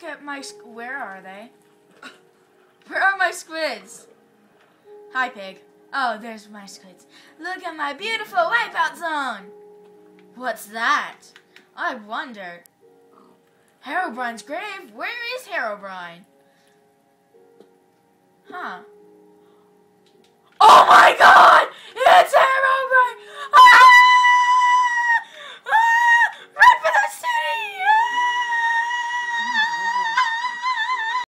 look at my... Where are they? Where are my squids? Hi, pig. Oh, there's my squids. Look at my beautiful wipeout zone. What's that? I wonder. Herobrine's grave? Where is Herobrine? Huh. Oh my god!